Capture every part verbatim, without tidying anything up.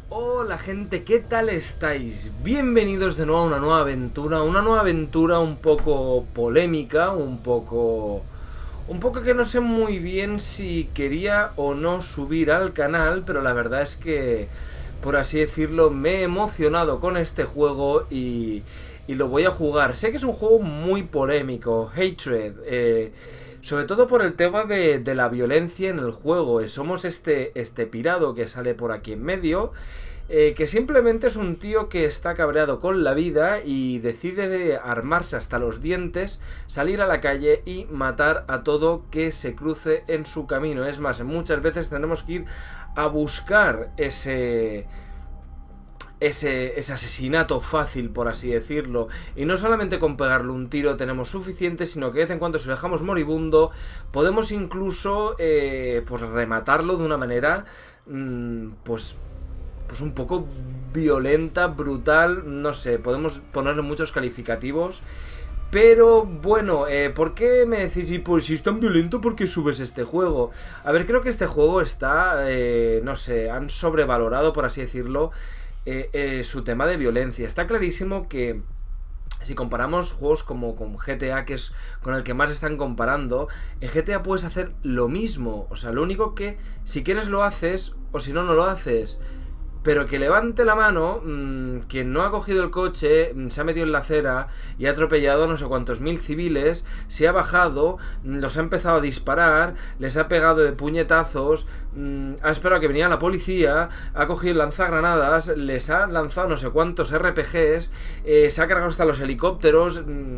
Hola gente, ¿qué tal estáis? Bienvenidos de nuevo a una nueva aventura, una nueva aventura un poco polémica, un poco... Un poco que no sé muy bien si quería o no subir al canal, pero la verdad es que, por así decirlo, me he emocionado con este juego y, y lo voy a jugar. Sé que es un juego muy polémico, Hatred, eh, sobre todo por el tema de, de la violencia en el juego. Somos este, este pirado que sale por aquí en medio. Eh, que simplemente es un tío que está cabreado con la vida y decide armarse hasta los dientes, salir a la calle y matar a todo que se cruce en su camino. Es más, muchas veces tenemos que ir a buscar ese... Ese, ese asesinato fácil, por así decirlo. Y no solamente con pegarle un tiro tenemos suficiente, sino que de vez en cuando si lo dejamos moribundo, podemos incluso eh, pues rematarlo de una manera mmm, pues pues un poco violenta, brutal, no sé, podemos ponerle muchos calificativos. Pero bueno, eh, ¿por qué me decís, y pues si es tan violento, por qué subes este juego? A ver, creo que este juego está, eh, no sé, han sobrevalorado, por así decirlo, eh, eh, su tema de violencia. Está clarísimo que si comparamos juegos como con G T A, que es con el que más están comparando, en G T A puedes hacer lo mismo. O sea, lo único que si quieres lo haces, o si no, no lo haces. Pero que levante la mano mmm, quien no ha cogido el coche, mmm, se ha metido en la acera y ha atropellado no sé cuántos mil civiles, se ha bajado, mmm, los ha empezado a disparar, les ha pegado de puñetazos, mmm, ha esperado a que venía la policía, ha cogido lanzagranadas, les ha lanzado no sé cuántos R P Gs, eh, se ha cargado hasta los helicópteros... Mmm,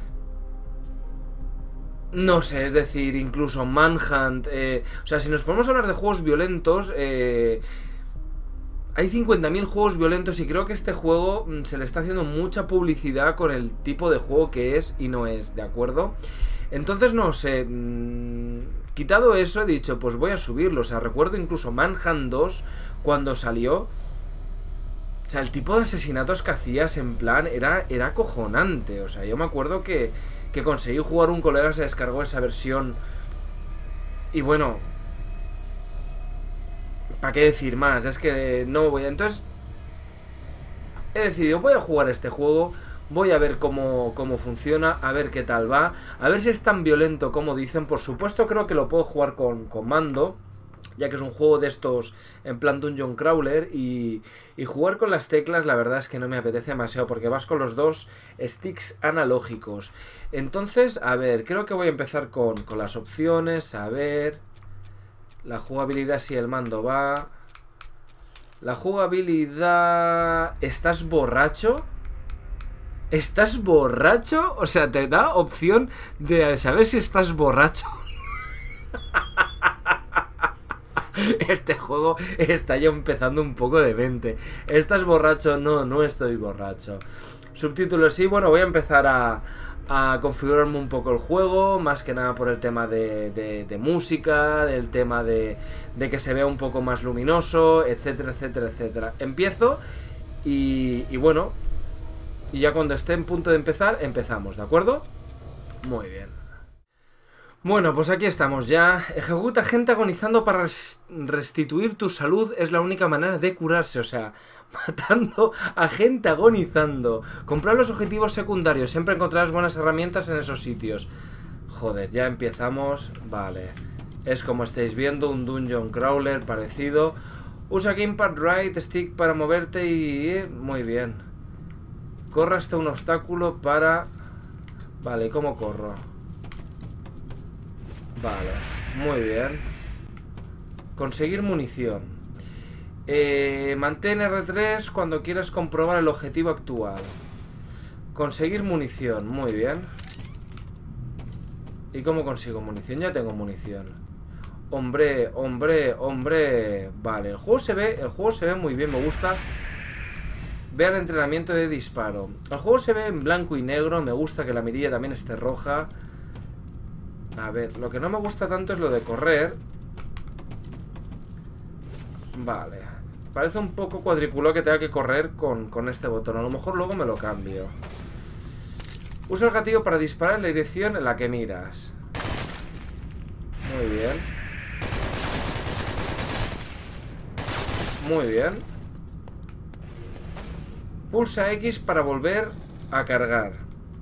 no sé, es decir, incluso Manhunt... Eh, o sea, si nos ponemos a hablar de juegos violentos... Eh, Hay cincuenta mil juegos violentos y creo que este juego mmm, se le está haciendo mucha publicidad con el tipo de juego que es y no es, ¿de acuerdo? Entonces, no sé, mmm, quitado eso he dicho, pues voy a subirlo. O sea, recuerdo incluso Manhunt dos cuando salió. O sea, el tipo de asesinatos que hacías en plan era, era acojonante. O sea, yo me acuerdo que, que conseguí jugar, un colega se descargó esa versión y bueno... ¿Para qué decir más? Es que no voy a... Entonces, he decidido, voy a jugar este juego, voy a ver cómo, cómo funciona, a ver qué tal va, a ver si es tan violento como dicen. Por supuesto creo que lo puedo jugar con, con mando, ya que es un juego de estos en plan Dungeon Crawler, y, y jugar con las teclas la verdad es que no me apetece demasiado, porque vas con los dos sticks analógicos. Entonces, a ver, creo que voy a empezar con, con las opciones, a ver... La jugabilidad, si el mando va... La jugabilidad... ¿Estás borracho? ¿Estás borracho? O sea, te da opción de saber si estás borracho. Este juego está ya empezando un poco de mente. ¿Estás borracho? No, no estoy borracho. Subtítulos, sí, bueno, voy a empezar a... a configurarme un poco el juego, más que nada por el tema de, de, de música, del tema de, de que se vea un poco más luminoso, etcétera, etcétera, etcétera. Empiezo y, y bueno, y ya cuando esté en punto de empezar, empezamos, ¿de acuerdo? Muy bien. Bueno, pues aquí estamos ya. Ejecuta gente agonizando para res restituir tu salud. Es la única manera de curarse. O sea, matando a gente agonizando. Comprar los objetivos secundarios. Siempre encontrarás buenas herramientas en esos sitios. Joder, ya empezamos. Vale. Es como estáis viendo, un Dungeon Crawler parecido. Usa Gamepad Right Stick para moverte y... Muy bien. Corra hasta un obstáculo para... Vale, ¿cómo corro? Vale, muy bien. Conseguir munición. Eh, mantén R tres cuando quieras comprobar el objetivo actual. Conseguir munición, muy bien. ¿Y cómo consigo munición? Ya tengo munición. Hombre, hombre, hombre. Vale, el juego se ve, el juego se ve muy bien, me gusta. Vea el entrenamiento de disparo. El juego se ve en blanco y negro, me gusta que la mirilla también esté roja. A ver, lo que no me gusta tanto es lo de correr. Vale. Parece un poco cuadriculado que tenga que correr con, con este botón. A lo mejor luego me lo cambio. Usa el gatillo para disparar en la dirección en la que miras. Muy bien. Muy bien. Pulsa X para volver a cargar.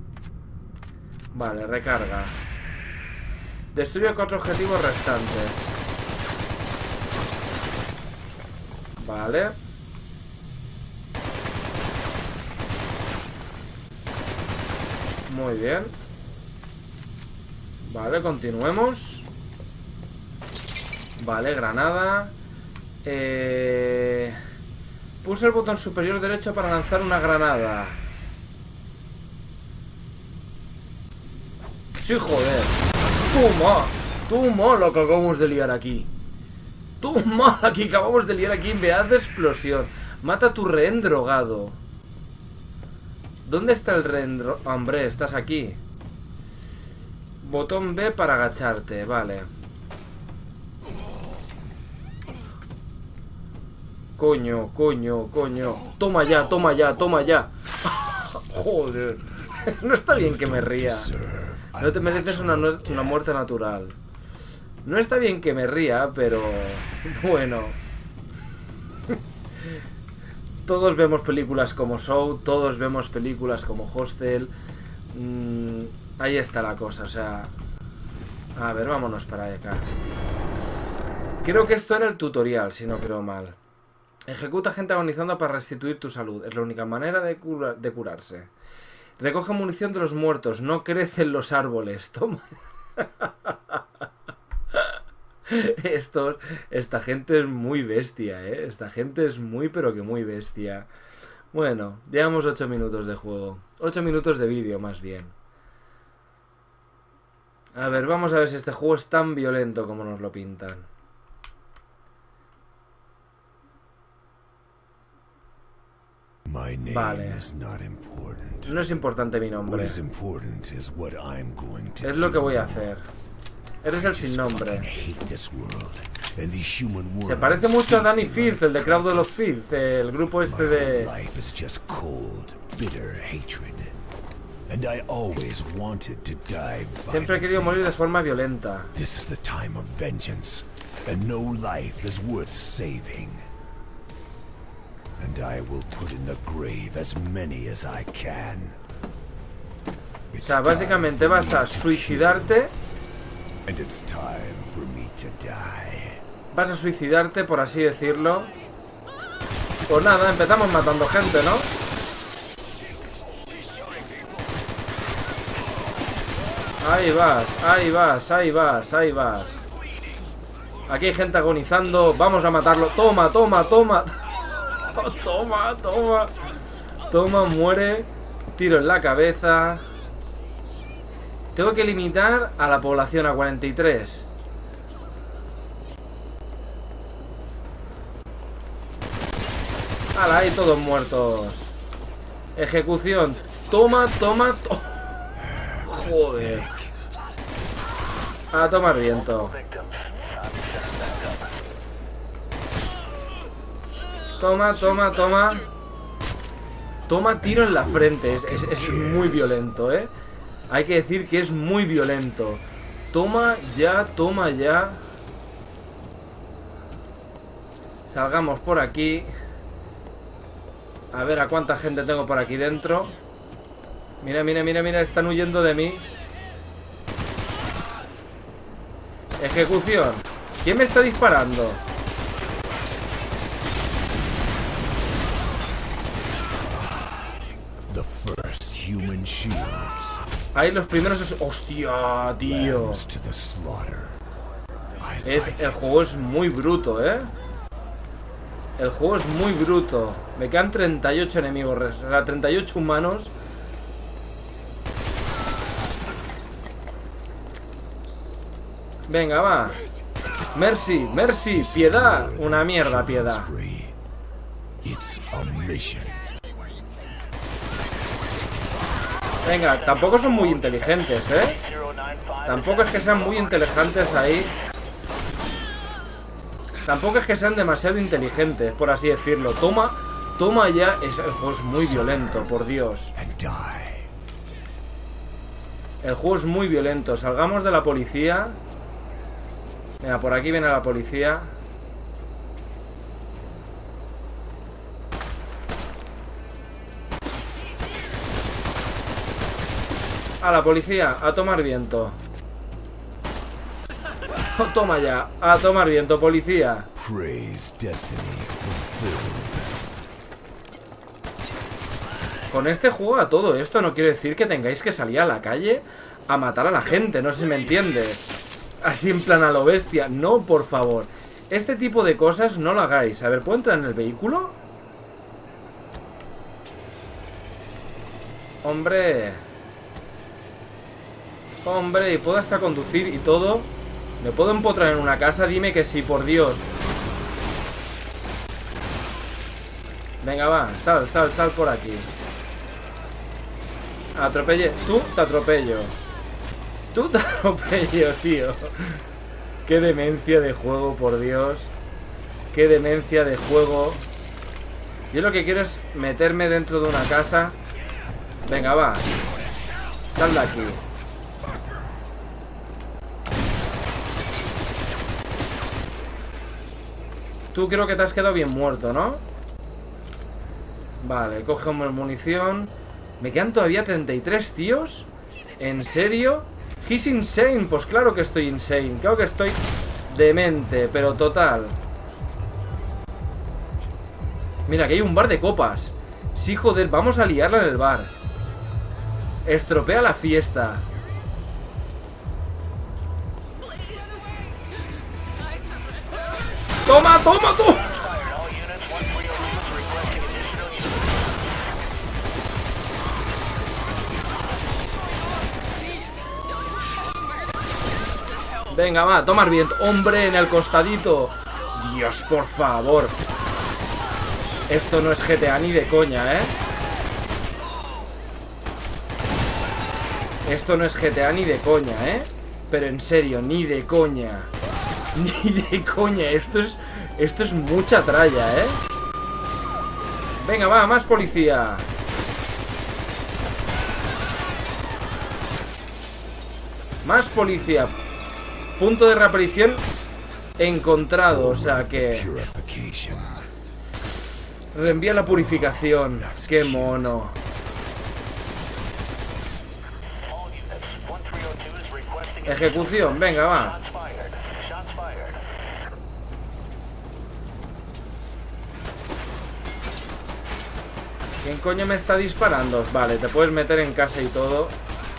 Vale, recarga. Destruye cuatro objetivos restantes. Vale. Muy bien. Vale, continuemos. Vale, granada. Eh... Pulsa el botón superior derecho para lanzar una granada. Sí, joder. Toma. Toma lo que acabamos de liar aquí. Toma la que acabamos de liar aquí. Veaz de explosión. Mata a tu rehén drogado. ¿Dónde está el rehén drogado? Hombre, estás aquí. Botón B para agacharte. Vale. Coño, coño, coño. Toma ya, toma ya, toma ya. Joder. No está bien que me ría. No te mereces una, una muerte natural. No está bien que me ría, pero... Bueno. Todos vemos películas como Saw, todos vemos películas como Hostel. Mm, ahí está la cosa, o sea... A ver, vámonos para acá. Creo que esto era el tutorial, si no creo mal. Ejecuta gente agonizando para restituir tu salud. Es la única manera de, cura de curarse. Recoge munición de los muertos. No crecen los árboles. Toma. Estos, esta gente es muy bestia, ¿eh? Esta gente es muy, pero que muy bestia. Bueno, llevamos ocho minutos de juego. ocho minutos de vídeo, más bien. A ver, vamos a ver si este juego es tan violento como nos lo pintan. Vale. No es importante mi nombre. Es lo que voy a hacer. Eres el sin nombre. Se parece mucho a Danny Filth, el de Cradle of Filth, el grupo este de... Siempre he querido morir de forma violenta. And I will put in the grave as many as I can. O sea, básicamente vas a suicidarte. And it's time for me to die. Vas a suicidarte, por así decirlo. Pues nada, empezamos matando gente, ¿no? Ahí vas, ahí vas, ahí vas, ahí vas. Aquí hay gente agonizando. Vamos a matarlo. Toma, toma, toma. Toma, toma. Toma, muere. Tiro en la cabeza. Tengo que limitar a la población a cuarenta y tres. ¡Hala! Ahí todos muertos. Ejecución. Toma, toma, to... Joder. A tomar viento. Toma, toma, toma. Toma tiro en la frente. Es, es, es muy violento, ¿eh? Hay que decir que es muy violento. Toma ya, toma ya. Salgamos por aquí. A ver a cuánta gente tengo por aquí dentro. Mira, mira, mira, mira. Están huyendo de mí. Ejecución. ¿Quién me está disparando? Ahí los primeros... ¡Hostia, tío! Es, el juego es muy bruto, ¿eh? El juego es muy bruto. Me quedan treinta y ocho enemigos, o sea, treinta y ocho humanos. Venga, va. Mercy, mercy, piedad. Una mierda, piedad. Venga, tampoco son muy inteligentes, ¿eh? Tampoco es que sean muy inteligentes ahí. Tampoco es que sean demasiado inteligentes, por así decirlo. Toma, toma ya. Es, el juego es muy violento, por Dios. El juego es muy violento. Salgamos de la policía. Mira, por aquí viene la policía. A la policía, a tomar viento. Oh, toma ya, a tomar viento, policía. Praise destiny fulfilled. Con este juego a todo esto no quiero decir que tengáis que salir a la calle a matar a la gente, no sé si me entiendes. Así en plan a lo bestia. No, por favor. Este tipo de cosas no lo hagáis. A ver, ¿puedo entrar en el vehículo? Hombre. Hombre, y puedo hasta conducir y todo. ¿Me puedo empotrar en una casa? Dime que sí, por Dios. Venga, va, sal, sal, sal por aquí. Atropelle. Tú te atropello. Tú te atropello, tío. Qué demencia de juego, por Dios. Qué demencia de juego. Yo lo que quiero es meterme dentro de una casa. Venga, va. Sal de aquí. Tú creo que te has quedado bien muerto, ¿no? Vale, cogemos munición. Me quedan todavía treinta y tres tíos. ¿En serio? He's insane. Pues claro que estoy insane. Claro que estoy demente, pero total. Mira, que hay un bar de copas. Sí, joder, vamos a liarla en el bar. Estropea la fiesta. ¡Toma, toma, tú! Venga, va, tomar viento. Hombre, en el costadito. Dios, por favor. Esto no es G T A ni de coña, ¿eh? Esto no es G T A ni de coña, ¿eh? Pero en serio, ni de coña. Ni de coña. Esto es, esto es mucha tralla, ¿eh? Venga, va, más policía. Más policía. Punto de reaparición encontrado, o sea que... Reenvía la purificación. Qué mono. Ejecución, venga, va. ¿Quién coño me está disparando? Vale, te puedes meter en casa y todo.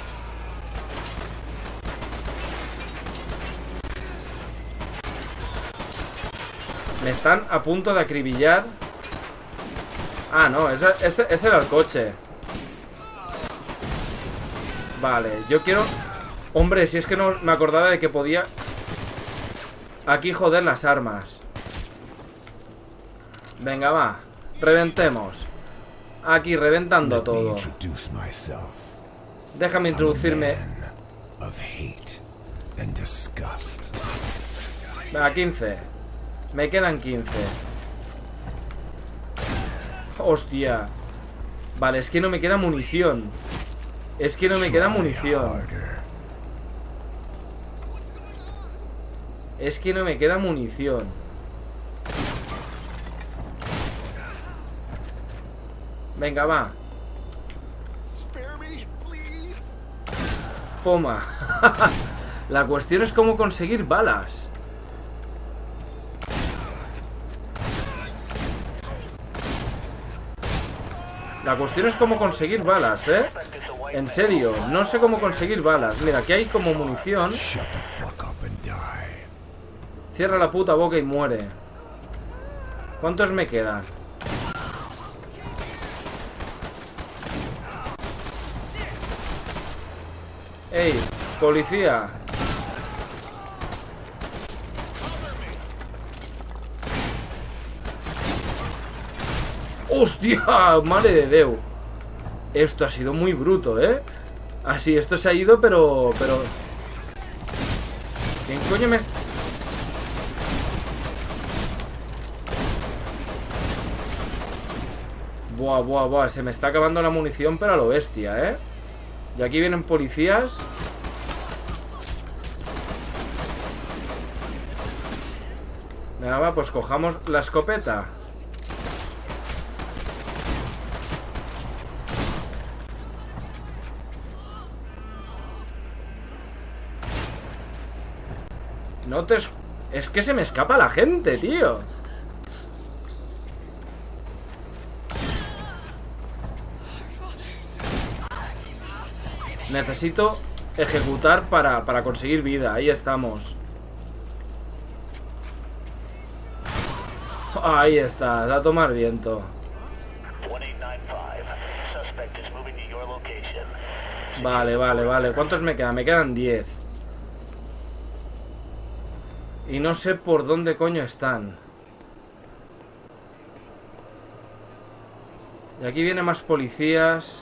Me están a punto de acribillar. Ah, no, ese, ese, ese era el coche. Vale, yo quiero... Hombre, si es que no me acordaba de que podía... Aquí joder las armas. Venga, va. Reventemos. Aquí, reventando todo. Déjame introducirme. Venga, quince. Me quedan quince. Hostia. Vale, es que no me queda munición. Es que no me queda munición. Es que no me queda munición. Venga, va. Toma. La cuestión es cómo conseguir balas. La cuestión es cómo conseguir balas, ¿eh? En serio, no sé cómo conseguir balas. Mira, aquí hay como munición. Cierra la puta boca y muere. ¿Cuántos me quedan? ¡Ey! ¡Policía! ¡Hostia! ¡Madre de Déu! Esto ha sido muy bruto, ¿eh? Así, esto se ha ido, pero... pero... ¿Quién coño me... Buah, buah, buah. Se me está acabando la munición, pero a lo bestia, ¿eh? Y aquí vienen policías. Venga, va, pues cojamos la escopeta. No te... Es, es que se me escapa la gente, tío. Necesito ejecutar para, para conseguir vida. Ahí estamos. Ahí estás, a tomar viento. Vale, vale, vale. ¿Cuántos me quedan? Me quedan diez. Y no sé por dónde coño están. Y aquí vienen más policías.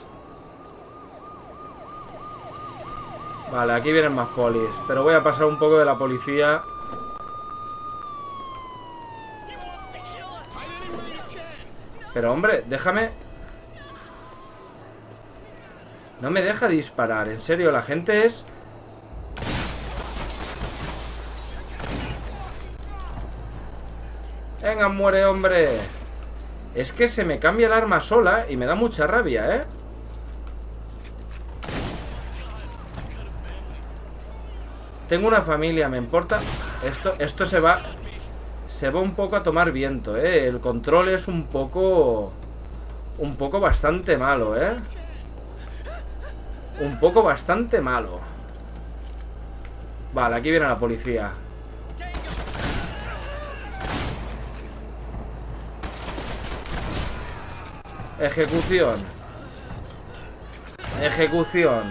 Vale, aquí vienen más polis. Pero voy a pasar un poco de la policía. Pero hombre, déjame. No me deja disparar. En serio, la gente es... Venga, muere, hombre. Es que se me cambia el arma sola y me da mucha rabia, ¿eh? Tengo una familia, me importa. Esto, esto se va... Se va un poco a tomar viento, ¿eh? El control es un poco... Un poco bastante malo, ¿eh? Un poco bastante malo. Vale, aquí viene la policía. Ejecución. Ejecución.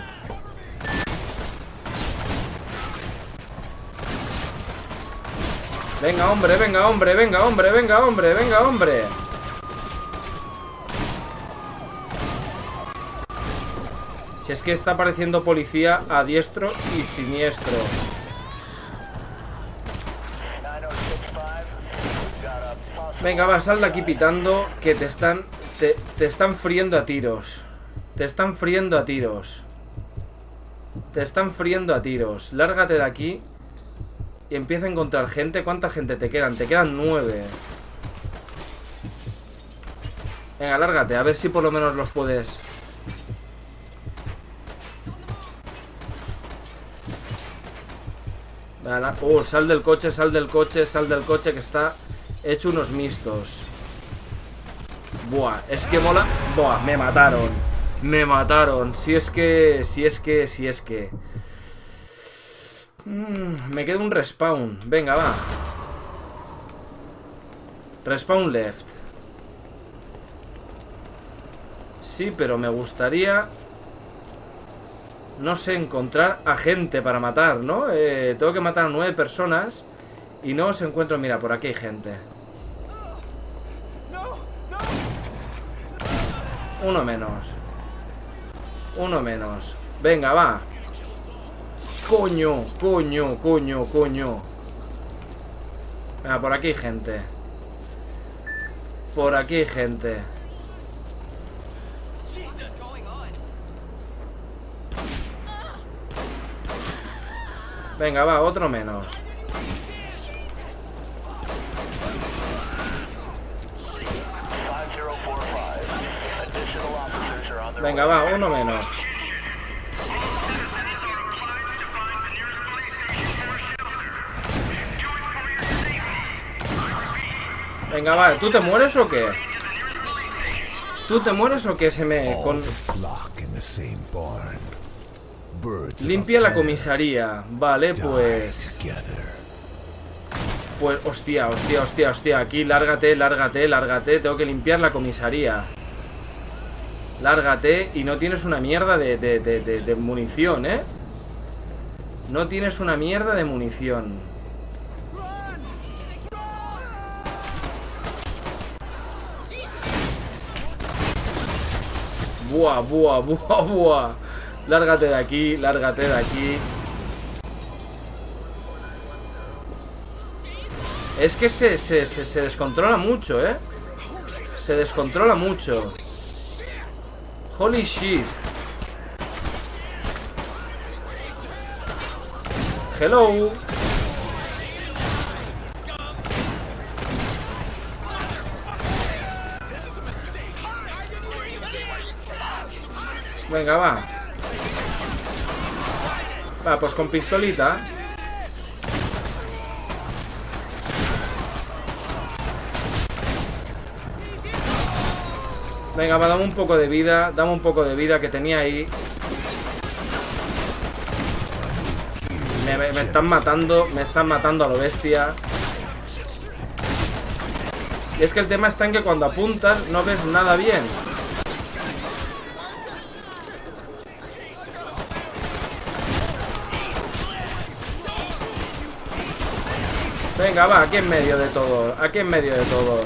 Venga, hombre, venga, hombre, venga, hombre, venga, hombre, venga, hombre. Si es que está apareciendo policía a diestro y siniestro. Venga, va, sal de aquí pitando. Que te están... Te, te están friendo a tiros. Te están friendo a tiros. Te están friendo a tiros. Lárgate de aquí. Y empieza a encontrar gente. ¿Cuánta gente te quedan? Te quedan nueve. Venga, lárgate. A ver si por lo menos los puedes... Uh, sal del coche, sal del coche, sal del coche, que está hecho unos mixtos. Buah, es que mola. Buah, me mataron. Me mataron. Si es que, si es que, si es que. Mm, me queda un respawn. Venga, va. Respawn left. Sí, pero me gustaría... No sé, encontrar a gente para matar, ¿no? Eh, tengo que matar a nueve personas y no os encuentro... Mira, por aquí hay gente. Uno menos. Uno menos. Venga, va. Coño, coño, coño, coño. Venga, por aquí hay gente. Por aquí hay gente. Venga, va, otro menos. Venga, va, uno menos. Venga, va, ¿tú te mueres o qué? ¿Tú te mueres o qué? Se me... Con... Limpia la comisaría. Vale, pues... Pues, hostia, hostia, hostia, hostia. Aquí, lárgate, lárgate, lárgate. Tengo que limpiar la comisaría. Lárgate. Y no tienes una mierda de, de, de, de, de munición, ¿eh? No tienes una mierda de munición. Buah, buah, buah, buah. Lárgate de aquí, lárgate de aquí. Es que se, se, se, se descontrola mucho, ¿eh? Se descontrola mucho. Holy shit. Hello. Venga, va. Va, pues con pistolita. Venga, va, dame un poco de vida. Dame un poco de vida que tenía ahí. Me, me, me están matando. Me están matando a lo bestia. Y es que el tema está en que cuando apuntas no ves nada bien. Venga, va, aquí en medio de todos. Aquí en medio de todos.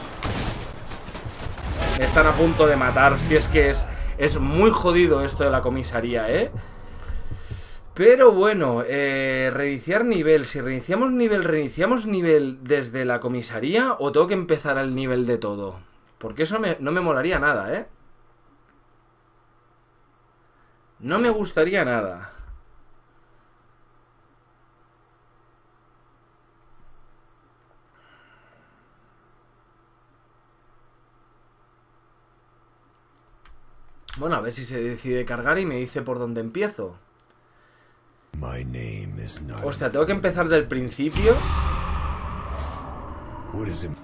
Me están a punto de matar. Si es que es, es muy jodido esto de la comisaría, ¿eh? Pero bueno, eh, reiniciar nivel. Si reiniciamos nivel, ¿reiniciamos nivel desde la comisaría o tengo que empezar al nivel de todo? Porque eso me, no me molaría nada, ¿eh? No me gustaría nada. Bueno, a ver si se decide cargar y me dice por dónde empiezo. My name is not... Hostia, tengo que empezar del principio. What is important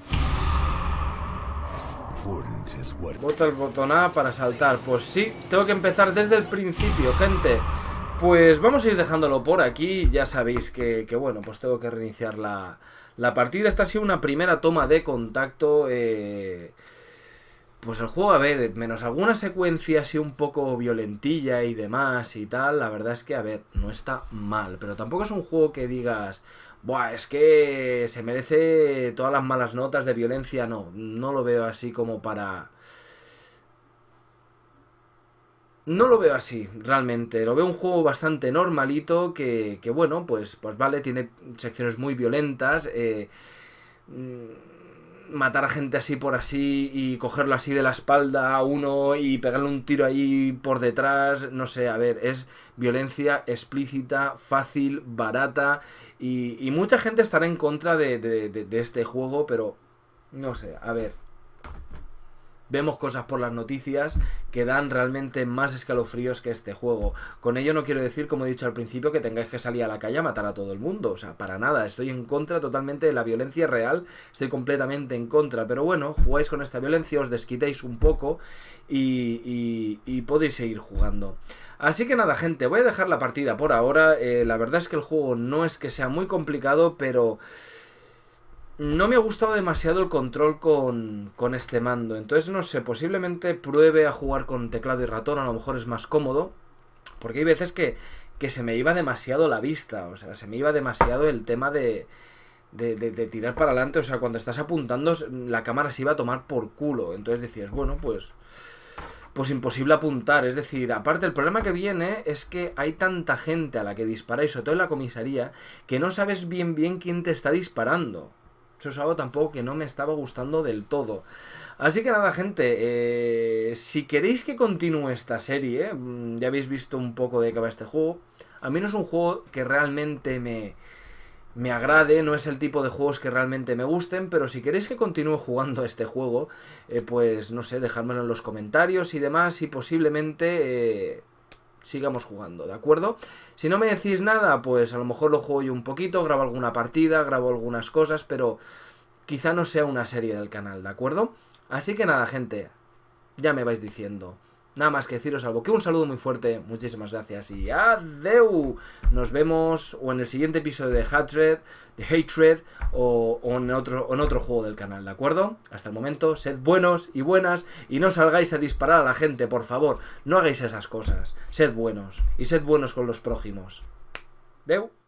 is what... Bota el botón A para saltar. Pues sí, tengo que empezar desde el principio, gente. Pues vamos a ir dejándolo por aquí. Ya sabéis que, que bueno, pues tengo que reiniciar la, la partida. Esta ha sido una primera toma de contacto. Eh... Pues el juego, a ver, menos alguna secuencia así un poco violentilla y demás y tal, la verdad es que, a ver, no está mal. Pero tampoco es un juego que digas, buah, es que se merece todas las malas notas de violencia. No, no lo veo así como para... No lo veo así, realmente. Lo veo un juego bastante normalito que, que bueno, pues, pues vale, tiene secciones muy violentas, eh... matar a gente así por así y cogerlo así de la espalda a uno y pegarle un tiro ahí por detrás, no sé, a ver, es violencia explícita, fácil, barata y, y mucha gente estará en contra de, de, de, de este juego, pero no sé, a ver, vemos cosas por las noticias que dan realmente más escalofríos que este juego. Con ello no quiero decir, como he dicho al principio, que tengáis que salir a la calle a matar a todo el mundo. O sea, para nada. Estoy en contra totalmente de la violencia real. Estoy completamente en contra. Pero bueno, jugáis con esta violencia, os desquitéis un poco y, y, y podéis seguir jugando. Así que nada, gente, voy a dejar la partida por ahora. Eh, la verdad es que el juego no es que sea muy complicado, pero... no me ha gustado demasiado el control con, con este mando. Entonces, no sé, posiblemente pruebe a jugar con teclado y ratón. A lo mejor es más cómodo. Porque hay veces que, que se me iba demasiado la vista. O sea, se me iba demasiado el tema de, de, de, de tirar para adelante. O sea, cuando estás apuntando, la cámara se iba a tomar por culo. Entonces decías, bueno, pues... pues imposible apuntar. Es decir, aparte el problema que viene es que hay tanta gente a la que disparáis, sobre todo en la comisaría, que no sabes bien bien quién te está disparando. Eso es algo tampoco que no me estaba gustando del todo. Así que nada, gente, eh, si queréis que continúe esta serie, eh, ya habéis visto un poco de qué va este juego. A mí no es un juego que realmente me, me agrade, no es el tipo de juegos que realmente me gusten, pero si queréis que continúe jugando a este juego, eh, pues no sé, dejádmelo en los comentarios y demás, y posiblemente... Eh, sigamos jugando, ¿de acuerdo? Si no me decís nada, pues a lo mejor lo juego yo un poquito, grabo alguna partida, grabo algunas cosas, pero quizá no sea una serie del canal, ¿de acuerdo? Así que nada, gente, ya me vais diciendo. Nada más que deciros algo, que un saludo muy fuerte, muchísimas gracias y adeu. Nos vemos o en el siguiente episodio de Hatred, de Hatred o, o en, otro, en otro juego del canal, ¿de acuerdo? Hasta el momento, sed buenos y buenas y no salgáis a disparar a la gente, por favor. No hagáis esas cosas. Sed buenos y sed buenos con los prójimos. Deu.